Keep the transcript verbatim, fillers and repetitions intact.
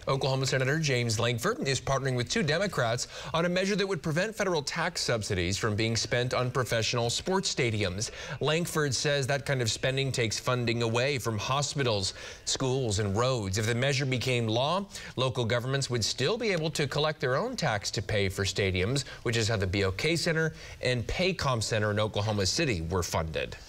Oklahoma Senator James Lankford is partnering with two Democrats on a measure that would prevent federal tax subsidies from being spent on professional sports stadiums. Lankford says that kind of spending takes funding away from hospitals, schools, and roads. If the measure became law, local governments would still be able to collect their own tax to pay for stadiums, which is how the B O K Center and Paycom Center in Oklahoma City were funded.